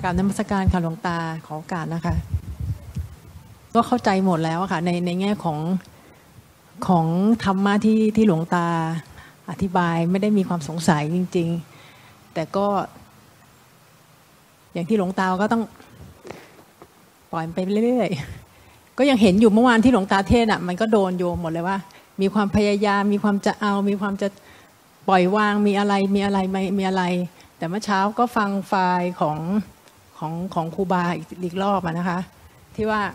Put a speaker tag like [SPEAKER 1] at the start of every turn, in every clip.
[SPEAKER 1] กราบนมัสการค่ะหลวงตาขอโอกาสนะคะก็เข้าใจหมดแล้วค่ะในแง่ของธรรมะที่หลวงตาอธิบายไม่ได้มีความสงสัยจริงๆแต่ก็อย่างที่หลวงตาก็ต้องปล่อยไปเรื่อยๆก็ยังเห็นอยู่เมื่อวานที่หลวงตาเทศน์มันก็โดนโยมหมดเลยว่ามีความพยายามมีความจะเอามีความจะปล่อยวางมีอะไรแต่เมื่อเช้าก็ฟังไฟล์ของครูบาอีกรอบนะคะที่ว่า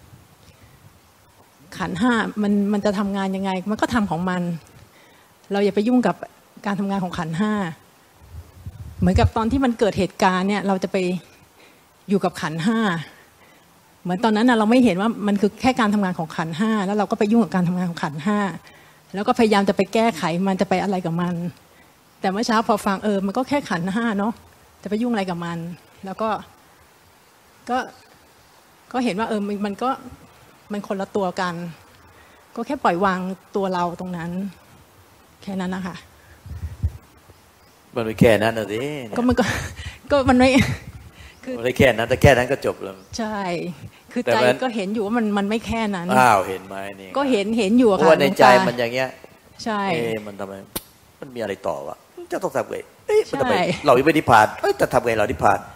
[SPEAKER 1] ขันธ์ห้ามันจะทำงานยังไงมันก็ทำของมันเราอย่าไปยุ่งกับการทำงานของขันธ์ห้าเหมือนกับตอนที่มันเกิดเหตุการณ์เนี่ยเราจะไปอยู่กับขันธ์ห้าเหมือนตอนนั้นเราไม่เห็นว่ามันคือแค่การทำงานของขันธ์ห้าแล้วเราก็ไปยุ่งกับการทำงานของขันธ์ห้าแล้วก็พยายามจะไปแก้ไขมันจะไปอะไรกับมันแต่เมื่อเช้าพอฟังมันก็แค่ขันธ์ห้าเนาะจะไปยุ่งอะไรกับมันแล้วก็เห็นว่ามันคนละตัวกันก็แค่ปล่อยวางตัวเราตรงนั้นแค่นั้นนะคะ
[SPEAKER 2] มันไม่แค่นั้นนะสิ
[SPEAKER 1] ก็มันไม่
[SPEAKER 2] คือไม่แค่นั้นแต่แค่นั้นก็จบแล้ว
[SPEAKER 1] ใช่คือใจก็เห็นอยู่ว่ามันไม่แค่นั้น
[SPEAKER 2] เห็นไหมนี่
[SPEAKER 1] ก็เห็นอยู่ค่ะ
[SPEAKER 2] ว่าในใจมันอย่างเงี้ย
[SPEAKER 1] ใช่
[SPEAKER 2] มันทำไมมันมีอะไรต่อวะจะต้องทำไงมันทำไมเราไม่นิพพานจะทำไงเรานิพพาน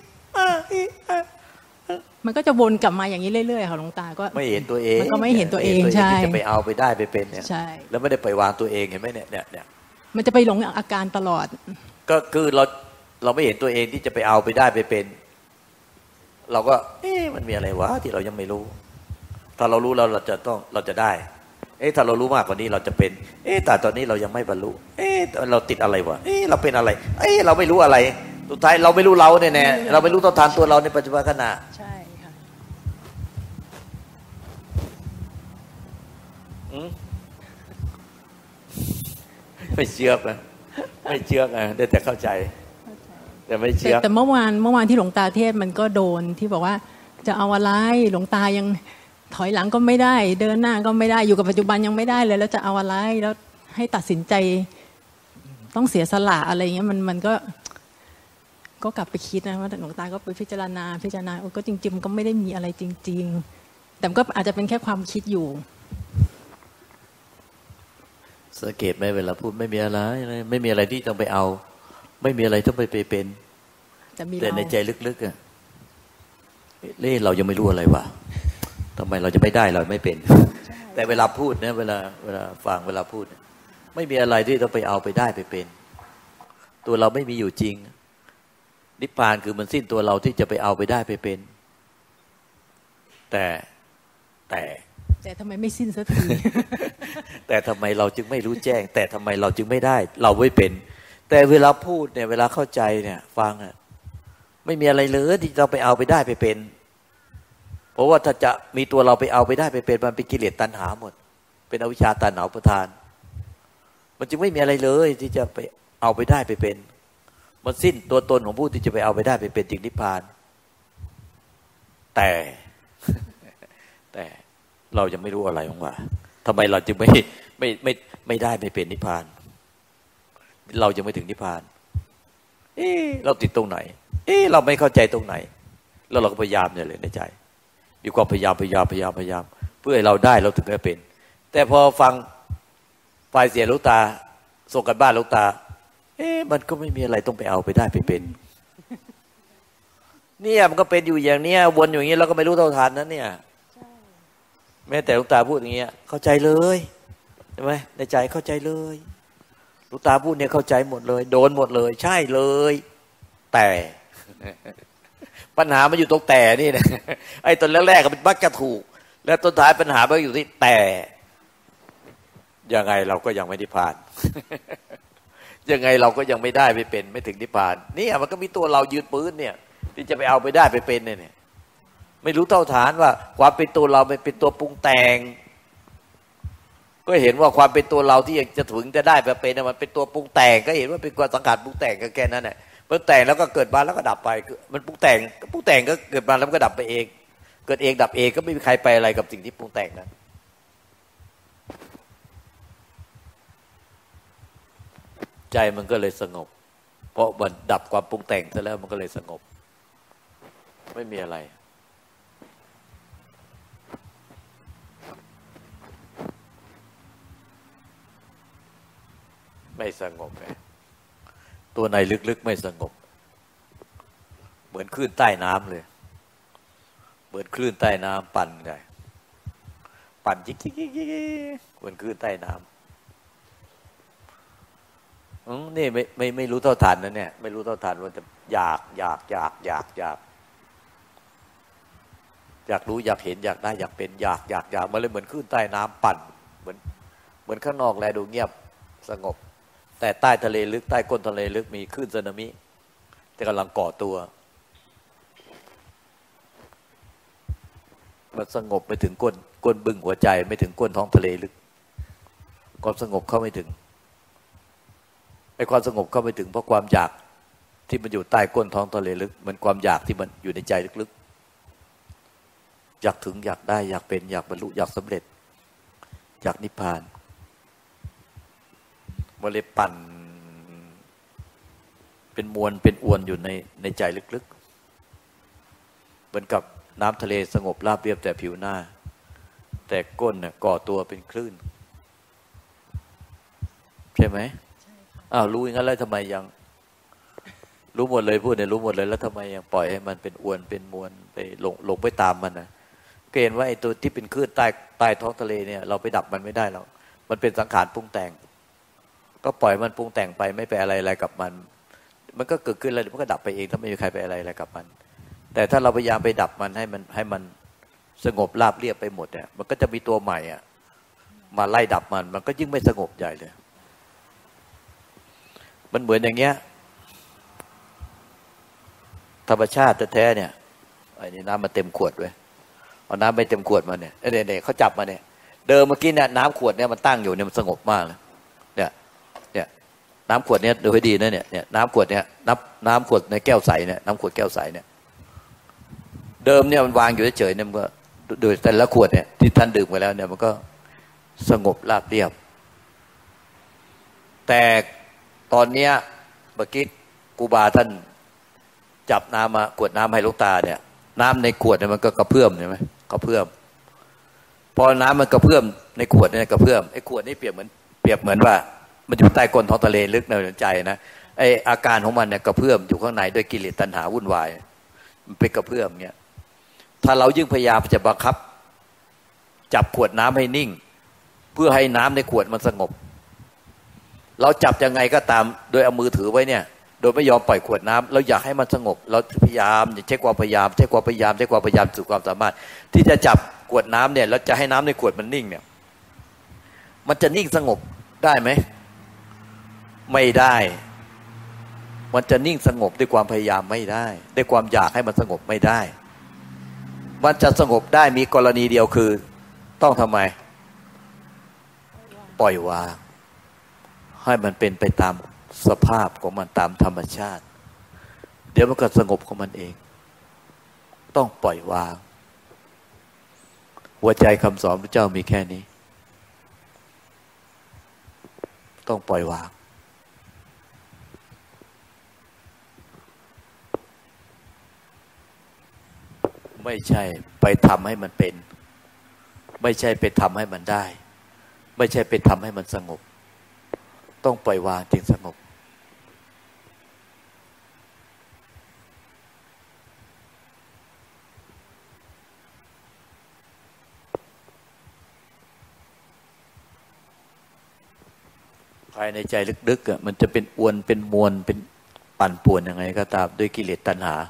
[SPEAKER 1] มันก็จะวนกลับมาอย่างนี้เรื่อยๆค่ะหลวงตาก็
[SPEAKER 2] ไม่เห็นตัวเอง
[SPEAKER 1] มันก็ไม่เห็นตัวเองใช่
[SPEAKER 2] จะไปเอาไปได้ไปเป็นเนี่ยแล้วไม่ได้ไปวางตัวเองเห็นไหมเนี่ย
[SPEAKER 1] มันจะไปหลงอาการตลอด
[SPEAKER 2] ก็คือเราไม่เห็นตัวเองที่จะไปเอาไปได้ไปเป็นเราก็มันมีอะไรวะที่เรายังไม่รู้ถ้าเรารู้เราจะได้ถ้าเรารู้มากกว่านี้เราจะเป็นแต่ตอนนี้เรายังไม่บรรลุเราติดอะไรวะเราเป็นอะไรเราไม่รู้อะไรสุดท้ายเราไม่รู้เราแน่ๆเราไม่รู้ต้นทานตัวเราในปัจจุบันขณะ
[SPEAKER 1] ใช่ค่ะ
[SPEAKER 2] ไม่เชื่อนะไม่เชื่อนะได้แต่เข้าใจแต่ไม่เชื่อ
[SPEAKER 1] แต่เมื่อวานที่หลวงตาเทศมันก็โดนที่บอกว่าจะเอาอะไรหลวงตายังถอยหลังก็ไม่ได้เดินหน้าก็ไม่ได้อยู่กับปัจจุบันยังไม่ได้เลยแล้วจะเอาอะไรแล้วให้ตัดสินใจต้องเสียสละอะไรเงี้ยมันก็กลับไปคิดนะว่าหลวงตาก็ไปพิจารณาก็จริงๆมันก็ไม่ได้มีอะไรจริงๆแต่ก็อาจจะเป็นแค่ความคิดอยู่
[SPEAKER 2] สังเกตไหมเวลาพูดไม่มีอะไรไม่มีอะไรที่ต้องไปเอาไม่มีอะไรต้องไปเป็นแต่ในใจลึกๆเรายังไม่รู้อะไรวะทำไมเราจะไม่ได้เราไม่เป็นแต่เวลาพูดนะเวลาฟังเวลาพูดไม่มีอะไรที่ต้องไปเอาไปได้ไปเป็นตัวเราไม่มีอยู่จริงนิพพานคือมันสิ้นตัวเราที่จะไปเอาไปได้ไปเป็นแต่
[SPEAKER 1] ทำไมไม่สิ้นสักที
[SPEAKER 2] แต่ทำไมเราจึงไม่รู้แจ้งแต่ทำไมเราจึงไม่ได้เราไม่เป็นแต่เวลาพูดเนี่ยเวลาเข้าใจเนี่ยฟังไม่มีอะไรเลยที่เราไปเอาไปได้ไปเป็นเพราะว่าถ้าจะมีตัวเราไปเอาไปได้ไปเป็นมันเป็นกิเลสตัณหาหมดเป็นอวิชชาตัณหาอุปาทานมันจึงไม่มีอะไรเลยที่จะไปเอาไปได้ไปเป็นมันสิ้นตัวตนของผู้ที่จะไปเอาไปได้ไปเป็นจึงนิพพานแต่เรายังไม่รู้อะไรของว่าทำไมเราจึงไม่ได้ไม่เป็นนิพพานเรายังไม่ถึงนิพพานเราติดตรงไหนเราไม่เข้าใจตรงไหนแล้วเราก็พยายามเนี่ยเลยในใจมีความพยายามเพื่อให้เราได้เราถึงจะเป็นแต่พอฟังฝ่ายเสียลูกตาส่งกันบ้านลูกตามันก็ไม่มีอะไรต้องไปเอาไปได้ไปเป็นเนี่ยมันก็เป็นอยู่อย่างเนี้ยวนอยู่อย่างนี้เราก็ไม่รู้เท่าทันนั้นเนี่ยแม้แต่ลูกตาพูดอย่างเงี้ยเข้าใจเลยใช่ไหมในใจเข้าใจเลยลูกตาพูดเนี่ยเข้าใจหมดเลยโดนหมดเลยใช่เลยแต่ปัญหามันอยู่ตรงแต่นี่นะไอ้ตอนแรกๆก็เป็นบักกระถูกแล้วต้นท้ายปัญหามันอยู่ที่แต่ยังไงเราก็ยังไม่นิพพานยังไงเราก็ยังไม่ได้ไปเป็นไม่ถึงนิพพานนี่มันก็มีตัวเรายืนปืนเนี่ยที่จะไปเอาไปได้ไปเป็นเนี่ยไม่รู้เท่าฐานว่าความเป็นตัวเราเป็นตัวปรุงแต่งก็เห็นว่าความเป็นตัวเราที่จะถึงจะได้ไปเป็นมันเป็นตัวปรุงแต่งก็เห็นว่าเป็นความสังขารปรุงแต่งก็แค่นั้นแหละปรุงแต่งแล้วก็เกิดมาแล้วก็ดับไปมันปรุงแต่งก็เกิดมาแล้วก็ดับไปเองเกิดเองดับเองก็ไม่มีใครไปอะไรกับสิ่งที่ปรุงแต่งนั้นใจมันก็เลยสงบเพราะมันดับความปรุงแต่งซะแล้วมันก็เลยสงบไม่มีอะไรไม่สงบเลยตัวในลึกๆไม่สงบเหมือนคลื่นใต้น้ำเลยเหมือนคลื่นใต้น้ำปั่นไงปั่นจิกจิกจิกจิกเหมือนคลื่นใต้น้ำนี่ไม่รู้เท่าทันนะเนี่ยไม่รู้เท่าทันว่าจะอยากรู้อยากเห็นอยากได้อยากเป็นอยากมันเลยเหมือนคลื่นใต้น้ำปั่นเหมือนข้างนอกแลดูเงียบสงบแต่ใต้ทะเลลึกใต้ก้นทะเลลึกมีคลื่นสึนามิที่กำลังก่อตัวมันสงบไปถึงก้นบึ้งหัวใจไม่ถึงก้นท้องทะเลลึกความสงบเข้าไม่ถึงไอ้ความสงบเข้าไม่ถึงเพราะความอยากที่มันอยู่ใต้ก้นท้องทะเลลึกมันความอยากที่มันอยู่ในใจลึกๆอยากถึงอยากได้อยากเป็นอยากบรรลุอยากสำเร็จอยากนิพพานมันเลยปั่นเป็นมวลเป็นอวนอยู่ในใจลึกๆเหมือนกับน้ำทะเลสงบราบเรียบแต่ผิวหน้าแต่ก้นเนี่ยก่อตัวเป็นคลื่นใช่ไหมอ้าวรู้อย่างนั้นแล้วทำไมยังรู้หมดเลยพูดเนี่ยรู้หมดเลยแล้วทำไมยังปล่อยให้มันเป็นอวนเป็นมวลไปหลงไปตามมันนะก็เห็นว่าไอ้ตัวที่เป็นคลื่นใต้ท้องทะเลเนี่ยเราไปดับมันไม่ได้หรอกมันเป็นสังขารปรุงแต่งก็ปล่อยมันปรุงแต่งไปไม่ไปอะไรกับมันก็เกิดขึ้นแล้วมันก็ดับไปเองถ้าไม่มีใครไปอะไรกับมันแต่ถ้าเราพยายามไปดับมันให้มันสงบราบเรียบไปหมดเนี่ยมันก็จะมีตัวใหม่อ่ะมาไล่ดับมันก็ยิ่งไม่สงบใหญ่เลยมันเหมือนอย่างเงี้ยธรรมชาติแท้ๆเนี่ยไอ้นี่น้ำมาเต็มขวดไว้เอาน้ำไปเต็มขวดมาเนี่ยเนี่ยเขาจับมาเนี่ยเดิมเมื่อกี้เนี่ยน้ำขวดเนี่ยมันตั้งอยู่เนี่ยมันสงบมากเลยเนี่ยน้ำขวดเนี่ยดูให้ดีนะเนี่ยน้ำขวดเนี่ยน้ำขวดในแก้วใสเนี่ยน้ำขวดแก้วใสเนี่ยเดิมเนี่ยมันวางอยู่เฉยๆเนี่ยมันก็โดยแต่ละขวดเนี่ยที่ท่านดื่มไปแล้วเนี่ยมันก็สงบราบเรียบแต่ตอนเนี้ยเมื่อกี้ครูบาท่านจับน้ำมากวดน้ำให้หลวงตาเนี่ยน้ำในขวดเนี่ยมันก็กระเพื่อมใช่ไหมกระเพื่อมพอน้ำมันกระเพื่อมในขวดเนี่ยกระเพื่อมไอ้ขวดนี่เปรียบเหมือนว่ามันอยู่ใต้ก้นท้องทะเลลึกในใจนะไอ้อาการของมันเนี่ยกระเพื่อมอยู่ข้างในด้วยกิเลสตัณหาวุ่นวายมันเป็นกระเพื่อมเนี่ยถ้าเรายิ่งพยายามจะบังคับจับขวดน้ำให้นิ่งเพื่อให้น้ำในขวดมันสงบเราจับยังไงก็ตามโดยเอามือถือไว้เนี่ยโดยไม่ยอมปล่อยขวดน้ำเราอยากให้มันสงบเราพยายามใช้ความพยายามสุดความสามารถที่จะจับขวดน้ำเนี่ยแล้วจะให้น้ำในขวดมันนิ่งเนี่ยมันจะนิ่งสงบได้ไหมไม่ได้มันจะนิ่งสงบด้วยความพยายามไม่ได้ด้วยความอยากให้มันสงบไม่ได้มันจะสงบได้มีกรณีเดียวคือต้องทำไมปล่อยวางให้มันเป็นไปตามสภาพของมันตามธรรมชาติเดี๋ยวมันก็สงบของมันเองต้องปล่อยวางหัวใจคำสอนพระเจ้ามีแค่นี้ต้องปล่อยวางไม่ใช่ไปทำให้มันเป็นไม่ใช่ไปทำให้มันได้ไม่ใช่ไปทำให้มันสงบต้องปล่อยวางจึงสงบภายในใจลึกๆมันจะเป็นอวนเป็นมวลเป็นปั่นป่วนยังไงก็ตามด้วยกิเลสตัณหา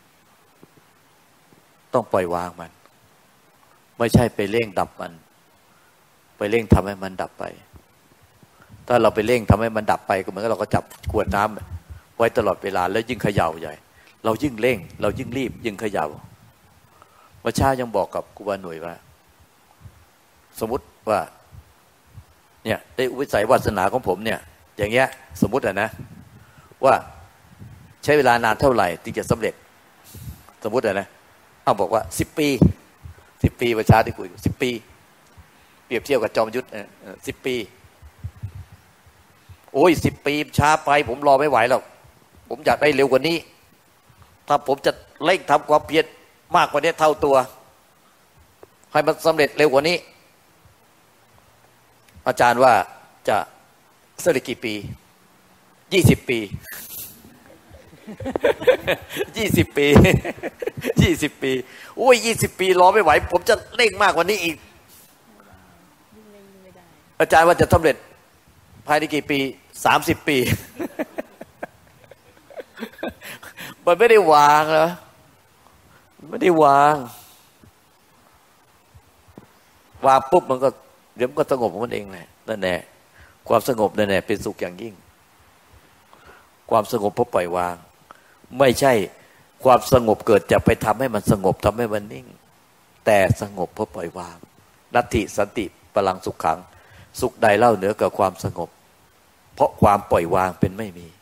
[SPEAKER 2] ต้องปล่อยวางมันไม่ใช่ไปเร่งดับมันไปเร่งทำให้มันดับไปถ้าเราไปเร่งทำให้มันดับไปก็เหมือนกับเราก็จับขวดน้ำไว้ตลอดเวลาแล้วยิ่งเขย่าใหญ่เรายิ่งเร่งเรายิ่งรีบยิ่งเขย่าเมื่อเช้ายังบอกกับครูบาหน่วยว่าสมมติว่าเนี่ยได้วิสัยวาสนาของผมเนี่ยอย่างเงี้ยสมมตินะว่าใช้เวลานานเท่าไหร่ถึงจะสำเร็จสมมตินะเอาบอกว่า10 ปีประชาที่คุย10 ปีเปรียบเทียบกับจอมยุทธ10 ปีโอ้ย10 ปีช้าไปผมรอไม่ไหวหรอกผมอยากได้เร็วกว่านี้ถ้าผมจะเร่งทำความเพียรมากกว่านี้เท่าตัวให้มันสำเร็จเร็วกว่านี้อาจารย์ว่าจะสำเร็จกี่ปี20 ปี20 ปี20 ปีโอ้ย20 ปีรอไม่ไหวผมจะเร่งมากกว่านี้อีกอาจารย์ว่าจะสำเร็จภายในกี่ปี30 ปีมันไม่ได้วางนะไม่ได้วางปุ๊บมันก็เดี๋ยวมันก็สงบของมันเองแหละนั่นแหละความสงบนั่นแหละเป็นสุขอย่างยิ่งความสงบเพราะปล่อยวางไม่ใช่ความสงบเกิดจะไปทำให้มันสงบทำให้มันนิ่งแต่สงบเพราะปล่อยวางนัตถิสันติพลังสุขขังสุขใดเล่าเหนือกับความสงบเพราะความปล่อยวางเป็นไม่มี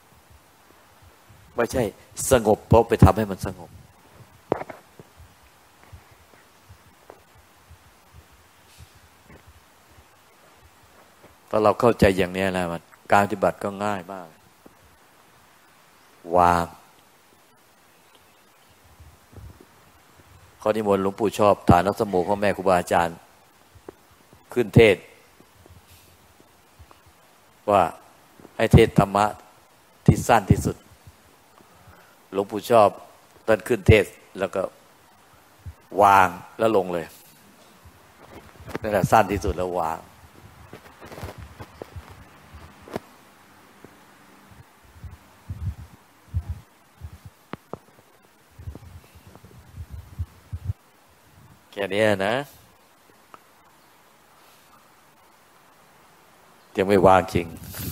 [SPEAKER 2] ไม่ใช่สงบเพราะไปทำให้มันสงบถ้าเราเข้าใจอย่างนี้แล้วมันการปฏิบัติก็ง่ายมากวางข้อนิมนต์หลวงปู่ชอบฐานนักสมโภพ่อแม่ครูบาอาจารย์ขึ้นเทศว่าให้เทศธรรมะที่สั้นที่สุดหลวงปู่ชอบตอนขึ้นเทศแล้วก็วางแล้วลงเลยนั่นแหละสั้นที่สุดแล้ววางแค่นี้นะยังไม่วางจริง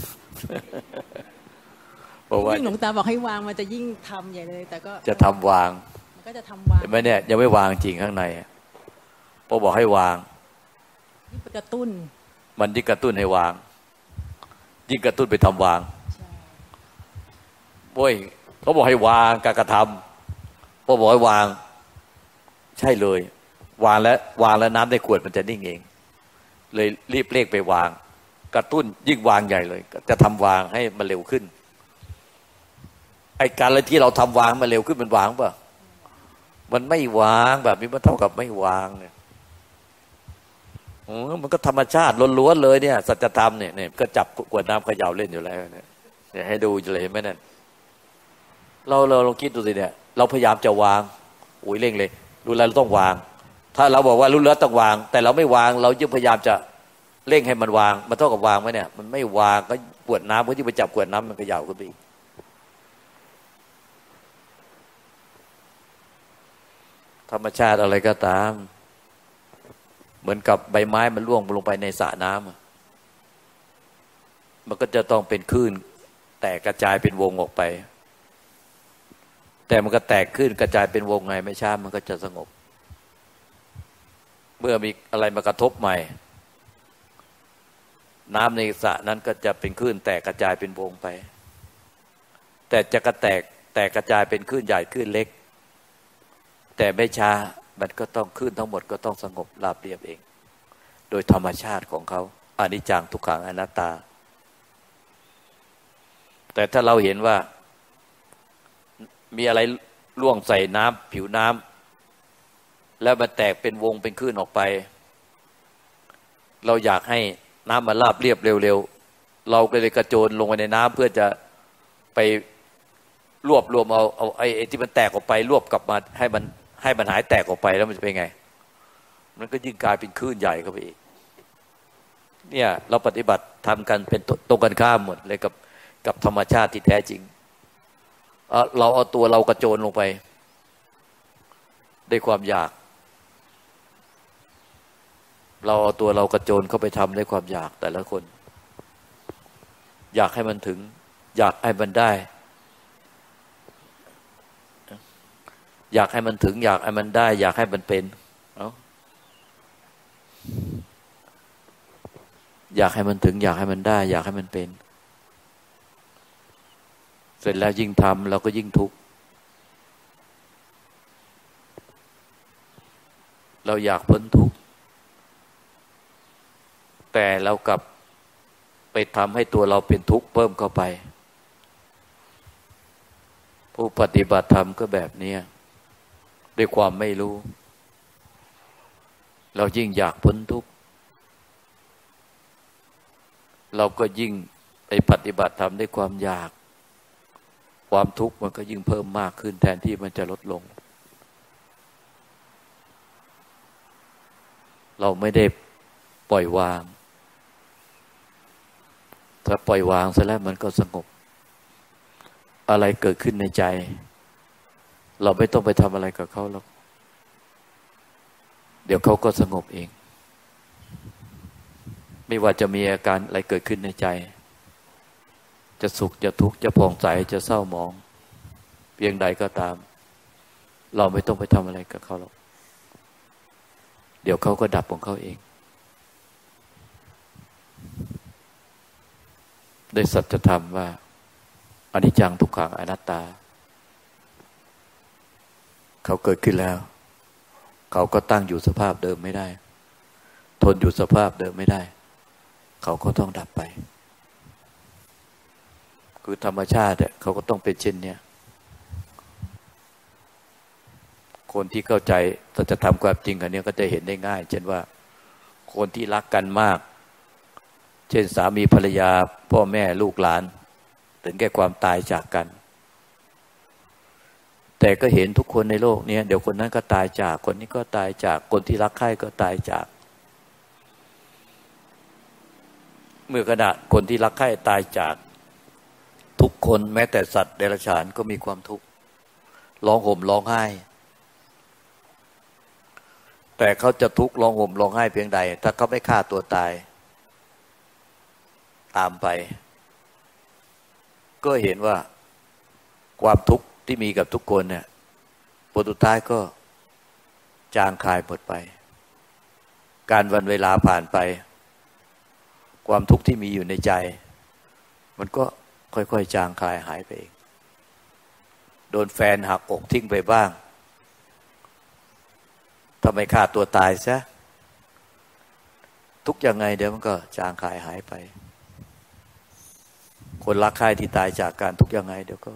[SPEAKER 2] เพราะว่า
[SPEAKER 1] ยิ่งหลวงตาบอกให้วางมันจะยิ่งทำใหญ่เลยแต่ก็
[SPEAKER 2] จะทำวาง
[SPEAKER 1] มันก็จะทำวาง
[SPEAKER 2] แต่ไม่เนี่ยยังไม่วางจริงข้างในพอบอกให้วาง
[SPEAKER 1] ยิ่งกระตุ้น
[SPEAKER 2] มันยิ่งกระตุ้นให้วางยิ่งกระตุ้นไปทำวางโอ้ยเขาบอกให้วางการกระทำพอบอกให้วางใช่เลยวางแล้วน้ำในขวดมันจะนิ่งเองเลยรีบเร่งไปวางกระตุ้นยิ่งวางใหญ่เลยจะทำวางให้มันเร็วขึ้นไอ้การอะไรที่เราทำวางมันเร็วขึ้นมันวางป่ะมันไม่วางแบบนี้มันเท่ากับไม่วางเนี่ยมันก็ธรรมชาติล้วนๆเลยเนี่ยสัจธรรมเนี่ยก็จับขวดน้ำเขย่าเล่นอยู่แล้วเนี่ยให้ดูเลยเห็นไหมนั่นเราลองคิดดูสิเนี่ยเราพยายามจะวางอุ้ยเร่งเลยรู้แล้วเราต้องวางถ้าเราบอกว่ารู้แล้วต้องวางแต่เราไม่วางเรายิ่งพยายามจะเร่งให้มันวางมันเท่ากับวางไหมเนี่ยมันไม่วางก็ขวดน้ำก็ยิ่งไปจับขวดน้ำมันเขย่าขึ้นไปธรรมชาติอะไรก็ตามเหมือนกับใบไม้มันร่วงลงไปในสระน้ำมันก็จะต้องเป็นคลื่นแตกกระจายเป็นวงออกไปแต่มันก็แตกขึ้นกระจายเป็นวงไงไม่ช้ามันก็จะสงบเมื่อมีอะไรมากระทบใหม่น้ำในสระนั้นก็จะเป็นคลื่นแตกกระจายเป็นวงไปแต่จะแตกกระจายเป็นคลื่นใหญ่คลื่นเล็กแต่ไม่ช้ามันก็ต้องคลื่นทั้งหมดก็ต้องสงบราบเรียบเองโดยธรรมชาติของเขาอนิจจังทุกขังอนัตตาแต่ถ้าเราเห็นว่ามีอะไรล่วงใส่น้ำผิวน้ำแล้วมันแตกเป็นวงเป็นคลื่นออกไปเราอยากให้น้ำมันราบเรียบเร็วๆเราก็เลยกระโจนลงไปในน้ำเพื่อจะไปรวบรวมเอาไอ้ที่มันแตกออกไปรวบกลับมาให้มันหายแตกออกไปแล้วมันจะเป็นไงมันก็ยิ่งกลายเป็นคลื่นใหญ่เข้าไปอีกเนี่ยเราปฏิบัติทำกันเป็นตรงกันข้ามหมดเลยกับธรรมชาติที่แท้จริงเราเอาตัวเรากระโจนลงไปด้วยความอยากเราเอาตัวเรากระโจนเข้าไปทำด้วยความอยากแต่ละคนอยากให้มันถึงอยากให้มันได้อยากให้มันถึงอยากให้มันได้อยากให้มันเป็นอยากให้มันถึงอยากให้มันได้อยากให้มันเป็นเสร็จแล้วยิ่งทำเราก็ยิ่งทุกข์เราอยากพ้นทุกข์แต่เรากลับไปทำให้ตัวเราเป็นทุกข์เพิ่มเข้าไปผู้ปฏิบัติธรรมก็แบบนี้ด้วยความไม่รู้เรายิ่งอยากพ้นทุกข์เราก็ยิ่งไปปฏิบัติธรรมด้วยความอยากความทุกข์มันก็ยิ่งเพิ่มมากขึ้นแทนที่มันจะลดลงเราไม่ได้ปล่อยวางถ้าปล่อยวางเสร็จแล้วมันก็สงบอะไรเกิดขึ้นในใจเราไม่ต้องไปทำอะไรกับเขาหรอกเดี๋ยวเขาก็สงบเองไม่ว่าจะมีอาการอะไรเกิดขึ้นในใจจะสุขจะทุกข์จะผ่องใสจะเศร้าหมองเพียงใดก็ตามเราไม่ต้องไปทำอะไรกับเขาหรอกเดี๋ยวเขาก็ดับของเขาเองโดยสัจธรรมว่าอนิจจังทุกขังอนัตตาเขาเกิดขึ้นแล้วเขาก็ตั้งอยู่สภาพเดิมไม่ได้ทนอยู่สภาพเดิมไม่ได้เขาก็ต้องดับไปคือธรรมชาติเขาก็ต้องเป็นเช่นนี้คนที่เข้าใจสัจธรรมความจริงอันนี้ก็จะเห็นได้ง่ายเช่นว่าคนที่รักกันมากเช่นสามีภรรยาพ่อแม่ลูกหลานถึงแก่ความตายจากกันแต่ก็เห็นทุกคนในโลกนี้เดี๋ยวคนนั้นก็ตายจากคนนี้ก็ตายจากคนที่รักใคร่ก็ตายจากเมื่อขณะคนที่รักใคร่ตายจากทุกคนแม้แต่สัตว์เดรัจฉานก็มีความทุกข์ร้องห่มร้องไห้แต่เขาจะทุกข์ร้องห่มร้องไห้เพียงใดถ้าเขาไม่ฆ่าตัวตายตามไปก็เห็นว่าความทุกข์ที่มีกับทุกคนเนี่ยผลสุดท้ายก็จางคายหมดไปการวันเวลาผ่านไปความทุกข์ที่มีอยู่ในใจมันก็ค่อยๆจางคายหายไปเองโดนแฟนหักอกทิ้งไปบ้างทำไมฆ่าตัวตายซะทุกยังไงเดี๋ยวมันก็จางคายหายไปคนรักใคร่ที่ตายจากการทุกยังไงเดี๋ยวก็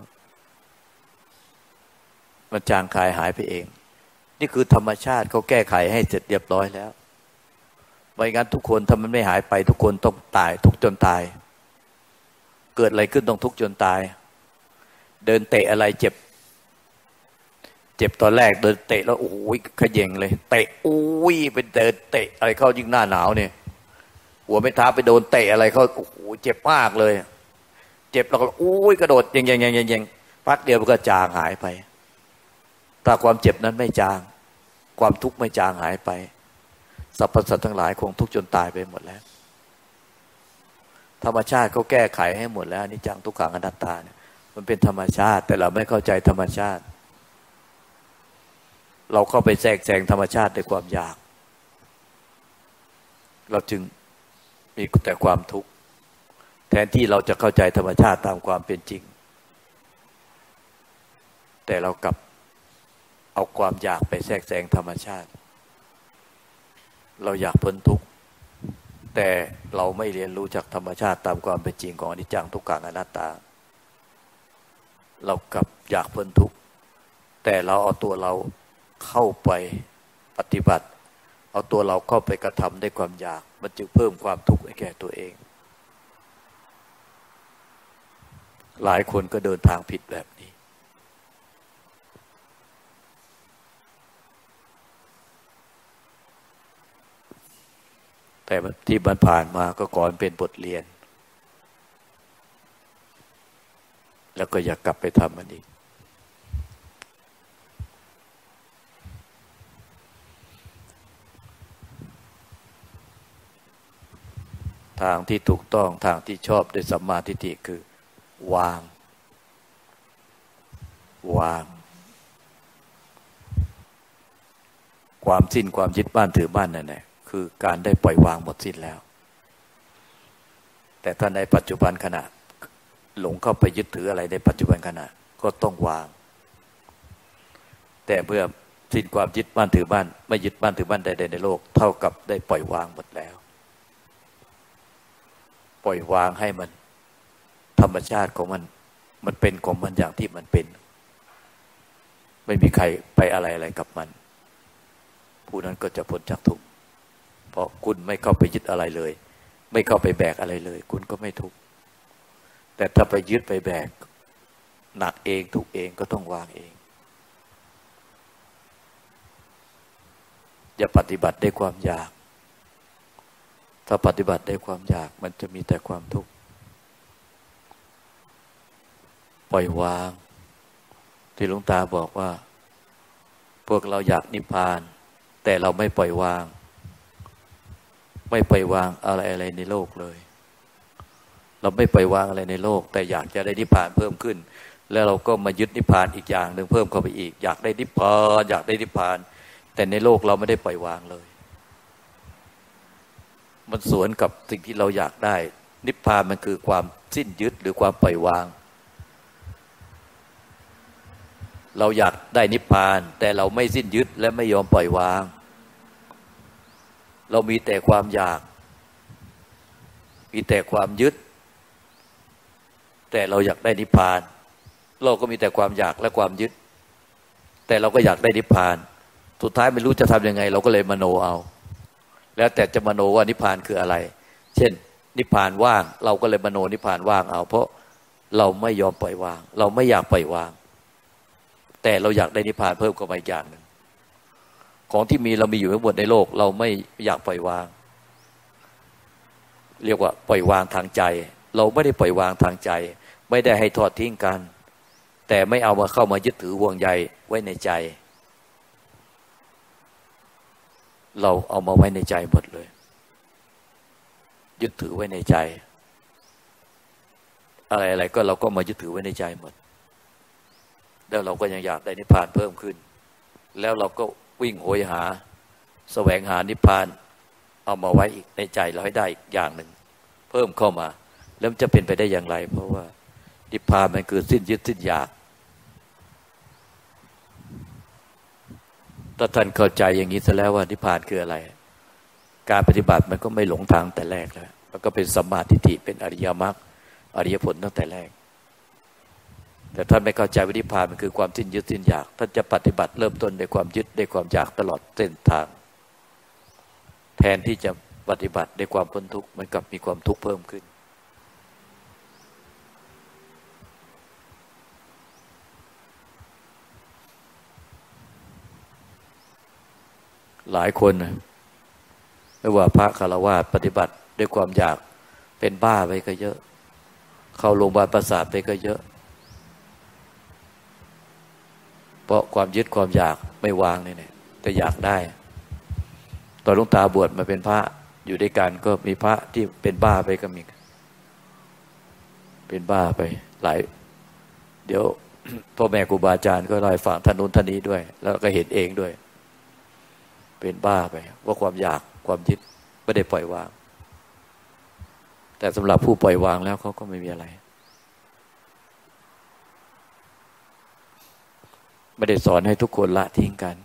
[SPEAKER 2] มันจางคายหายไปเองนี่คือธรรมชาติเขาแก้ไขให้เสร็จเรียบร้อยแล้วไม่งั้นทุกคนถ้ามันไม่หายไปทุกคนต้องตายทุกจนตายเกิดอะไรขึ้นต้องทุกจนตายเดินเตะอะไรเจ็บตอนแรกเดินเตะแล้วโอ้โหขย่งเลยเตะอุ้ยเป็นเดินเตะอะไรเข้ายิ่งหน้าหนาวเนี่ยหัวไม่ท้าไปโดนเตะอะไรเข้าโอ้โหเจ็บมากเลยเจ็บแล้วก็อุ้ยกระโดดยังพักเดียวมันก็จางหายไปถ้าความเจ็บนั้นไม่จางความทุกข์ไม่จางหายไปสรรพสัตว์ทั้งหลายคงทุกข์จนตายไปหมดแล้วธรรมชาติเขาแก้ไขให้หมดแล้วอนิจจังทุกขังอนัตตาเนี่ยมันเป็นธรรมชาติแต่เราไม่เข้าใจธรรมชาติเราเข้าไปแทรกแซงธรรมชาติด้วยความอยากเราจึงมีแต่ความทุกข์แทนที่เราจะเข้าใจธรรมชาติตามความเป็นจริงแต่เรากลับเอาความอยากไปแทรกแซงธรรมชาติเราอยากพ้นทุกข์แต่เราไม่เรียนรู้จากธรรมชาติตามความเป็นจริงของอนิจจังทุกขังอนัตตาเรากลับอยากพ้นทุกข์แต่เราเอาตัวเราเข้าไปปฏิบัติเอาตัวเราเข้าไปกระทำด้วยความอยากมันจึงเพิ่มความทุกข์ให้แก่ตัวเองหลายคนก็เดินทางผิดแบบนี้แต่ที่มันผ่านมาก็ก่อนเป็นบทเรียนแล้วก็อย่ากลับไปทำมันอีกทางที่ถูกต้องทางที่ชอบด้วยสัมมาทิฏฐิคือวางความสิ้นความยึดมั่นถือมั่นนั่นแหละคือการได้ปล่อยวางหมดสิ้นแล้วแต่ถ้าในปัจจุบันขณะหลงเข้าไปยึดถืออะไรในปัจจุบันขณะก็ต้องวางแต่เมื่อสิ้นความยึดมั่นถือมั่นไม่ยึดมั่นถือมั่นใดๆในโลกเท่ากับได้ปล่อยวางหมดแล้วปล่อยวางให้มันธรรมชาติของมันเป็นของมันอย่างที่มันเป็นไม่มีใครไปอะไรกับมันผู้นั้นก็จะพ้นจากทุกข์เพราะคุณไม่เข้าไปยึดอะไรเลยไม่เข้าไปแบกอะไรเลยคุณก็ไม่ทุกข์แต่ถ้าไปยึดไปแบกหนักเองทุกข์เองก็ต้องวางเองอย่าปฏิบัติด้วยความอยากถ้าปฏิบัติด้วยความอยากมันจะมีแต่ความทุกข์ปล่อยวางที่หลวงตาบอกว่าพวกเราอยากนิพพานแต่เราไม่ปล่อยวางไม่ปล่อยวางอะไรในโลกเลยเราไม่ปล่อยวางอะไรในโลกแต่อยากจะได้นิพพานเพิ่มขึ้นแล้วเราก็มายึดนิพพานอีกอย่างหนึ่งเพิ่มเข้าไปอีกอยากได้นิพพานอยากได้นิพพานแต่ในโลกเราไม่ได้ปล่อยวางเลยมันสวนกับสิ่งที่เราอยากได้นิพพานมันคือความสิ้นยึดหรือความปล่อยวางเราอยากได้นิพพานแต่เราไม่สิ้นยึดและไม่ยอมปล่อยวางเรามีแต่ความอยากมีแต่ความยึดแต่เราอยากได้นิพพานเราก็มีแต่ความอยากและความยึดแต่เราก็อยากได้นิพพานสุดท้ายไม่รู้จะทำยังไงเราก็เลยมโนเอาแล้วแต่จะมโนว่านิพพานคืออะไรเช่นนิพพานว่างเราก็เลยมโนนิพพานว่างเอาเพราะเราไม่ยอมปล่อยวางเราไม่อยากปล่อยวางแต่เราอยากได้นิพพานเพิ่มเข้ามาอีกอย่างหนึ่งของที่มีเรามีอยู่ทั้งหมดในโลกเราไม่อยากปล่อยวางเรียกว่าปล่อยวางทางใจเราไม่ได้ปล่อยวางทางใจไม่ได้ให้ทอดทิ้งกันแต่ไม่เอามาเข้ามายึดถือห่วงใยไว้ในใจเราเอามาไว้ในใจหมดเลยยึดถือไว้ในใจอะไรก็เราก็มายึดถือไว้ในใจหมดแล้วเราก็ยังอยากได้นิพพานเพิ่มขึ้นแล้วเราก็วิ่งโหยหาแสวงหานิพพานเอามาไว้อีกในใจเราให้ได้อีกอย่างหนึ่งเพิ่มเข้ามาแล้วมันจะเป็นไปได้อย่างไรเพราะว่านิพพานมันคือสิ้นยึดสิ้นอยากถ้าท่านเข้าใจอย่างนี้ซะแล้วว่านิพพานคืออะไรการปฏิบัติมันก็ไม่หลงทางแต่แรกแล้วมันก็เป็นสัมมาทิฏฐิเป็นอริยมรรคอริยผลตั้งแต่แรกแต่ท่านไม่เข้าใจว่านิพพานมันคือความสิ้นยึดสิ้นอยากท่านจะปฏิบัติเริ่มต้นด้วยความยึดด้วยความอยากตลอดเส้นทางแทนที่จะปฏิบัติด้วยความพ้นทุกข์มันกลับมีความทุกข์เพิ่มขึ้นหลายคนไม่ว่าพระฆราวาสปฏิบัติด้วยความอยากเป็นบ้าไปก็เยอะเข้าโรงพยาบาลประสาทไปก็เยอะเพราะความยึดความอยากไม่วางนี่แหละแต่อยากได้ตอนหลวงตาบวชมาเป็นพระอยู่ด้วยกันก็มีพระที่เป็นบ้าไปก็มีเป็นบ้าไปหลายเดี๋ยวพ่อแม่ครูบาอาจารย์ก็เล่าให้ฟังท่านนู้นท่านนี้ด้วยแล้วก็เห็นเองด้วยเป็นบ้าไปว่าความอยากความยึดไม่ได้ปล่อยวางแต่สำหรับผู้ปล่อยวางแล้วเขาก็ไม่มีอะไรไม่ได้สอนให้ทุกคนละทิ้งกัน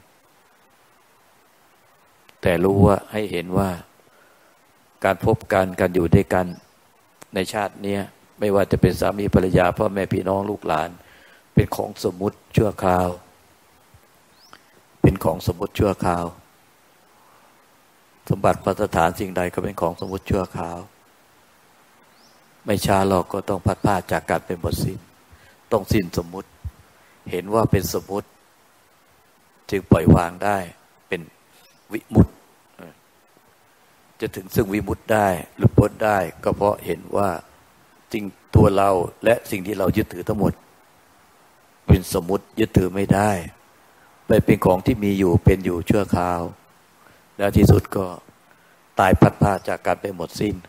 [SPEAKER 2] แต่รู้ว่าให้เห็นว่าการพบกันการอยู่ด้วยกันในชาตินี้ไม่ว่าจะเป็นสามีภรรยาพ่อแม่พี่น้องลูกหลานเป็นของสมมุติชั่วคราวเป็นของสมมุติชั่วคราวสมบัติภัสถานสิ่งใดก็เป็นของสมมุติชั่วคราวไม่ช้าหรอกก็ต้องพัดพรากจากกันเป็นหมดสิ้นต้องสิ้นสมมุติเห็นว่าเป็นสมมุติจึงปล่อยวางได้เป็นวิมุตติจะถึงซึ่งวิมุตติได้หรือพ้นได้ก็เพราะเห็นว่าสิ่งตัวเราและสิ่งที่เรายึดถือทั้งหมดเป็นสมมุติยึดถือไม่ได้ไปเป็นของที่มีอยู่เป็นอยู่ชั่วคราวแล้วที่สุดก็ตายพัดพรากจากกันไปหมดสิ้น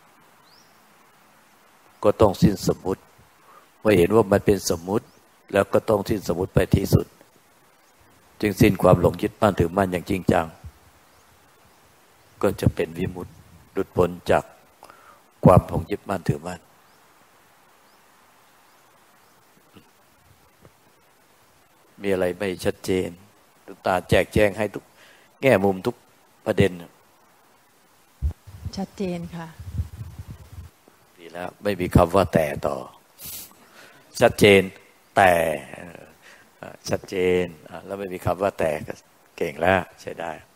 [SPEAKER 2] ก็ต้องสิ้นสมมุติเมื่อเห็นว่ามันเป็นสมมุติแล้วก็ต้องสิ้นสมมุติไปที่สุดจึงสิ้นความหลงยึดมั่นถือมั่นอย่างจริงจังก็จะเป็นวิมุตติหลุดพ้นจากความหลงยึดมั่นถือมั่นมีอะไรไม่ชัดเจนหลวงตาแจกแจงให้ทุกแง่มุมทุกประเด็น
[SPEAKER 1] ชัดเจนค่ะ
[SPEAKER 2] ดีแล้วไม่มีคำว่าแต่ต่อชัดเจนแต่ชัดเจนแล้วไม่มีคำว่าแต่เก่งแล้วใช้ได้